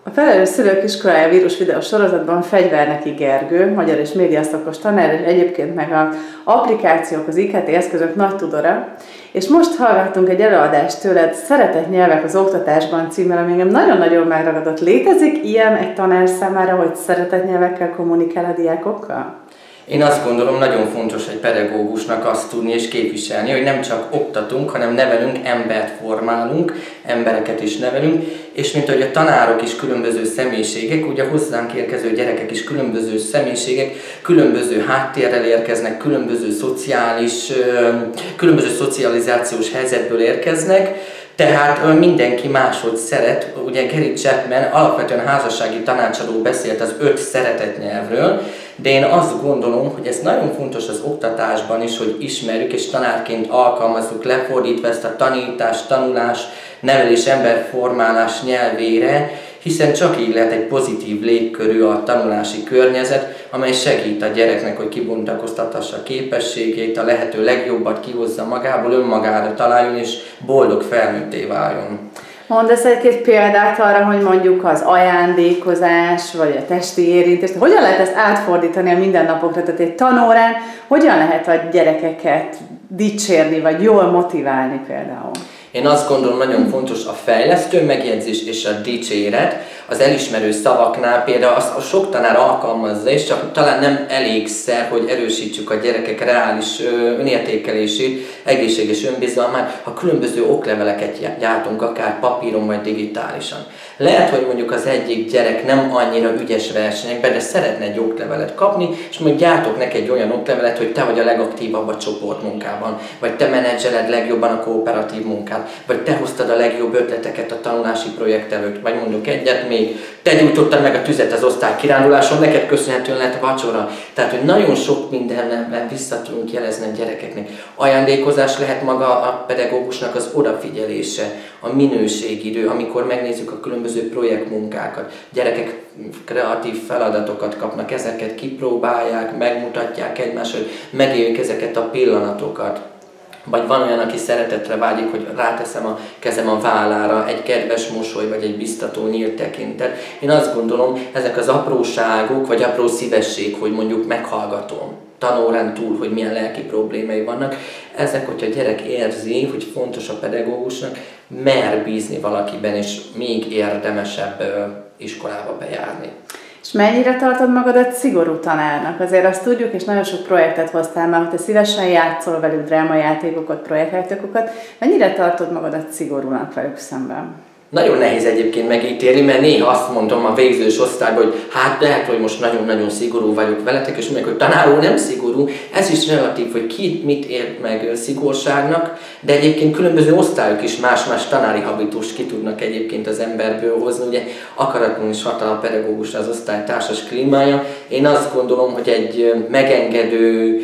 A Felelős Szülők Iskolája vírus videós sorozatban Fegyverneki Gergő, magyar és médiaszakos tanár, és egyébként meg az applikációk, az IKT eszközök nagy tudora. És most hallgattunk egy előadást tőled, Szeretett nyelvek az oktatásban címmel, ami engem nagyon-nagyon megragadott. Létezik ilyen egy tanár számára, hogy szeretett nyelvekkel kommunikál a diákokkal? Én azt gondolom, nagyon fontos egy pedagógusnak azt tudni és képviselni, hogy nem csak oktatunk, hanem nevelünk, embert formálunk, embereket is nevelünk, és mint ahogy a tanárok is különböző személyiségek, ugye hozzánk érkező gyerekek is különböző személyiségek, különböző háttérrel érkeznek, különböző szocializációs helyzetből érkeznek, tehát mindenki máshogy szeret. Ugye Gary Chapman alapvetően házassági tanácsadó beszélt az 5 szeretett nyelvről, de én azt gondolom, hogy ez nagyon fontos az oktatásban is, hogy ismerjük és tanárként alkalmazzuk lefordítva ezt a tanítás, tanulás, nevelés, emberformálás nyelvére, hiszen csak így lehet egy pozitív légkörű a tanulási környezet, amely segít a gyereknek, hogy kibontakoztatassa a képességét, a lehető legjobbat kihozza magából, önmagára találjon és boldog felnőtté váljon. Mondasz egy-két példát arra, hogy mondjuk az ajándékozás, vagy a testi érintés, hogyan lehet ezt átfordítani a mindennapokra, tehát egy tanórán, hogyan lehet a gyerekeket dicsérni, vagy jól motiválni például? Én azt gondolom, nagyon fontos a fejlesztő megjegyzés és a dicséret. Az elismerő szavaknál például azt a sok tanár alkalmazza, és csak talán nem elégszer, hogy erősítsük a gyerekek reális önértékelését, egészséges önbizalmát, ha különböző okleveleket gyártunk, akár papíron vagy digitálisan. Lehet, hogy mondjuk az egyik gyerek nem annyira ügyes versenyekben, de szeretne egy oklevelet kapni, és majd gyártok neki egy olyan oklevelet, hogy te vagy a legaktívabb a csoportmunkában, vagy te menedzseled legjobban a kooperatív munkát, vagy te hoztad a legjobb ötleteket a tanulási projekt előtt, vagy mondjuk egyet még, te gyújtottad meg a tüzet az osztálykiránduláson, neked köszönhetően lett vacsora. Tehát, hogy nagyon sok mindenben vissza tudunk jelezni a gyerekeknek. Ajándékozás lehet maga a pedagógusnak az odafigyelése, a minőségidő, amikor megnézzük a különböző projektmunkákat. Gyerekek kreatív feladatokat kapnak, ezeket kipróbálják, megmutatják egymásra, hogy megéljük ezeket a pillanatokat. Vagy van olyan, aki szeretetre vágyik, hogy ráteszem a kezem a vállára, egy kedves mosoly, vagy egy biztató nyílt tekintet. Én azt gondolom, ezek az apróságok, vagy apró szívesség, hogy mondjuk meghallgatom tanórán túl, hogy milyen lelki problémái vannak. Ezek, hogyha a gyerek érzi, hogy fontos a pedagógusnak, mer bízni valakiben, és még érdemesebb iskolába bejárni. És mennyire tartod magadat szigorú tanárnak? Azért azt tudjuk, és nagyon sok projektet hoztál már, hogy te szívesen játszol velük drámajátékokat, projektjátékokat. Mennyire tartod magadat szigorúnak velük szemben? Nagyon nehéz egyébként megítélni, mert néha azt mondom a végzős osztályban, hogy hát lehet, hogy most nagyon-nagyon szigorú vagyok veletek, és mondják, hogy tanár úr nem szigorú, ez is relatív, hogy ki mit ért meg szigorságnak, de egyébként különböző osztályok is más-más tanári habitust ki tudnak egyébként az emberből hozni, ugye akaratlanul is hat a pedagógus az osztály társas klímája. Én azt gondolom, hogy egy megengedő,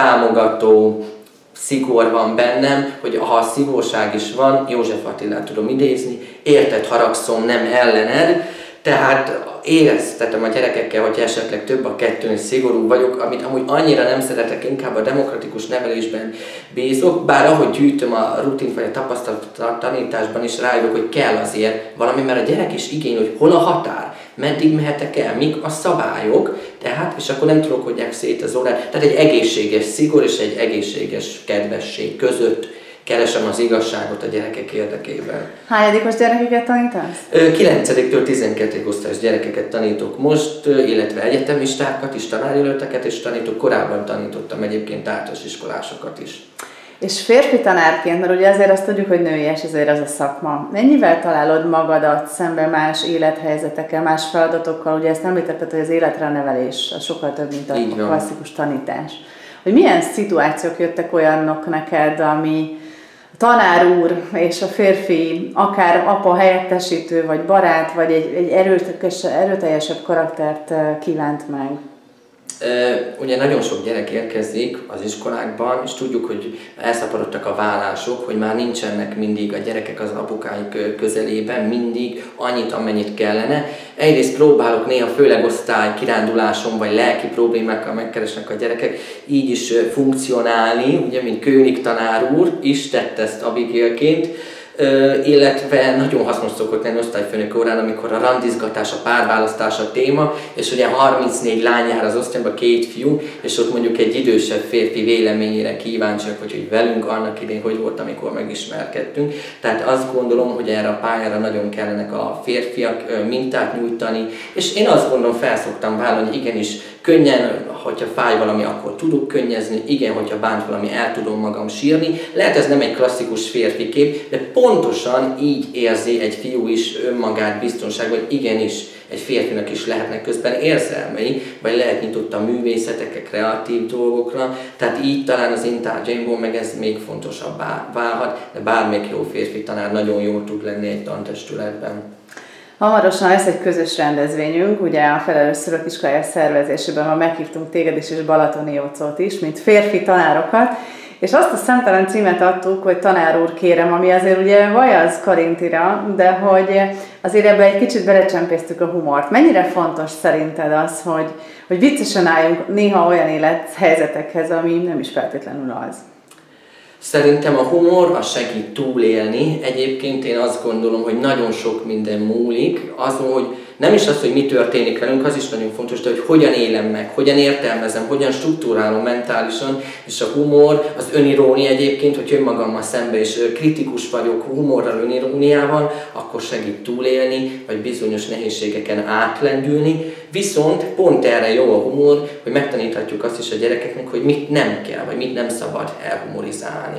támogató szigor van bennem, hogy ha a szigorság is van, József Attilát tudom idézni, érted, haragszom, nem ellened, tehát éreztetem a gyerekekkel, hogy esetleg több a kettőn, és szigorú vagyok, amit amúgy annyira nem szeretek, inkább a demokratikus nevelésben bízok, bár ahogy gyűjtöm a rutint vagy a tapasztalatot a tanításban is rájövök, hogy kell azért valami, mert a gyerek is igény, hogy hol a határ, meddig mehetek el, mik a szabályok, tehát, és akkor nem tudok, hogy szét az órát. Tehát egy egészséges szigor és egy egészséges kedvesség között keresem az igazságot a gyerekek érdekében. Hányadikos gyerekeket tanítasz? 9-től 12. osztályos gyerekeket tanítok most, illetve egyetemistákat is, tanárjelölteket is tanítok. Korábban tanítottam egyébként általános iskolásokat is. És férfi tanárként, mert ugye azért azt tudjuk, hogy nőies azért az a szakma. Mennyivel találod magadat szemben más élethelyzetekkel, más feladatokkal? Ugye ezt említetted, hogy az életre a nevelés sokkal több, mint a klasszikus tanítás. Hogy milyen szituációk jöttek olyanok neked, ami a tanár úr és a férfi, akár apa helyettesítő, vagy barát, vagy egy erőteljesebb karaktert kívánt meg? Ugye nagyon sok gyerek érkezik az iskolákban, és tudjuk, hogy elszaporodtak a vállások, hogy már nincsenek mindig a gyerekek az apukáik közelében, mindig annyit, amennyit kellene. Egyrészt próbálok néha, főleg osztály kiránduláson, vagy lelki problémákkal megkeresnek a gyerekek, így is funkcionálni, ugye, mint König tanár úr is tette ezt Abigailként, illetve nagyon hasznos szokott lenni osztályfőnök órán, amikor a randizgatás, a párválasztás a téma, és ugye 34 lány jár az osztályba, 2 fiú, és ott mondjuk egy idősebb férfi véleményére kíváncsiak, hogy velünk annak idén hogy volt, amikor megismerkedtünk. Tehát azt gondolom, hogy erre a pályára nagyon kellenek a férfiak mintát nyújtani, és én azt gondolom, felszoktam vállalni, hogy igenis könnyen, hogyha fáj valami, akkor tudok könnyezni, igen, hogyha bánt valami, el tudom magam sírni. Lehet ez nem egy klasszikus férfi kép, de pontosan így érzi egy fiú is önmagát biztonságban, hogy igenis egy férfinak is lehetnek közben érzelmei, vagy lehet nyitott a művészetekre, kreatív dolgokra, tehát így talán az én tárgyaimból meg ez még fontosabbá válhat, de bármelyik jó férfi tanár nagyon jól tud lenni egy tantestületben. Hamarosan lesz egy közös rendezvényünk, ugye a Felelős Szülők Iskolája szervezésében ma meghívtunk téged is, és Balatoni Jócót is, mint férfi tanárokat, és azt a szemtelen címet adtuk, hogy tanár úr kérem, ami azért ugye vajaz Karintira, de hogy azért ebbe egy kicsit belecsempésztük a humort. Mennyire fontos szerinted az, hogy viccesen álljunk néha olyan élethelyzetekhez, ami nem is feltétlenül az? Szerintem a humor az segít túlélni. Egyébként én azt gondolom, hogy nagyon sok minden múlik azon, hogy nem is az, hogy mi történik velünk, az is nagyon fontos, de hogy hogyan élem meg, hogyan értelmezem, hogyan struktúrálom mentálisan, és a humor, az önirónia egyébként, hogy önmagammal szemben is kritikus vagyok humorral, öniróniával, akkor segít túlélni, vagy bizonyos nehézségeken átlendülni. Viszont pont erre jó a humor, hogy megtaníthatjuk azt is a gyerekeknek, hogy mit nem kell, vagy mit nem szabad elhumorizálni.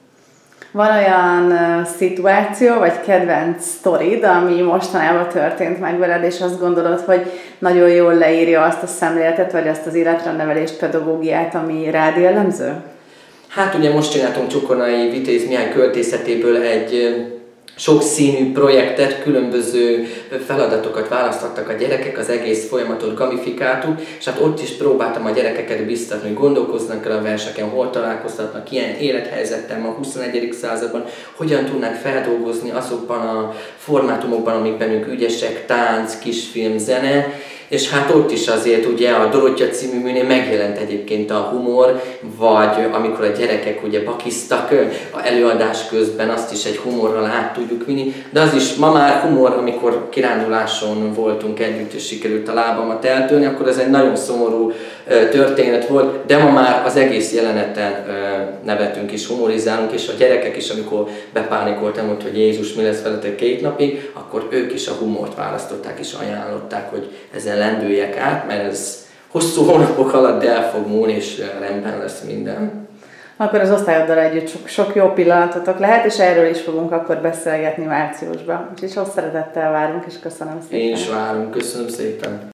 Van olyan szituáció, vagy kedvenc sztorid, ami mostanában történt meg veled, és azt gondolod, hogy nagyon jól leírja azt a szemléletet, vagy azt az életrendevelést, pedagógiát, ami rád jellemző? Hát ugye most csináltunk Csokonai Vitéz Mihály költészetéből egy sokszínű projektet, különböző feladatokat választottak a gyerekek, az egész folyamatot gamifikáltuk, és hát ott is próbáltam a gyerekeket biztatni, hogy gondolkoznak el a verseken, hol találkoztatnak ilyen élethelyzettel a 21. században, hogyan tudnák feldolgozni azokban a formátumokban, amik bennünk ügyesek, tánc, kisfilm, zene, és hát ott is azért ugye a Dorottya című műnél megjelent egyébként a humor, vagy amikor a gyerekek ugye bakiztak a előadás közben, azt is egy humorral át tudjuk vinni, de az is ma már humor, amikor kiránduláson voltunk együtt, és sikerült a lábamat eltörni, akkor ez egy nagyon szomorú történet volt, de ma már az egész jeleneten nevetünk és humorizálunk, és a gyerekek is, amikor bepánikoltam, hogy Jézus, mi lesz veletek 2 napig, akkor ők is a humort választották és ajánlották, hogy ezen lendüljek át, mert ez hosszú hónapok alatt el fog múlni, és rendben lesz minden. Akkor az osztályoddal együtt sok jó pillanatotok lehet, és erről is fogunk akkor beszélgetni márciusban. Úgyhogy sok szeretettel várunk, és köszönöm szépen. Én is várom, köszönöm szépen.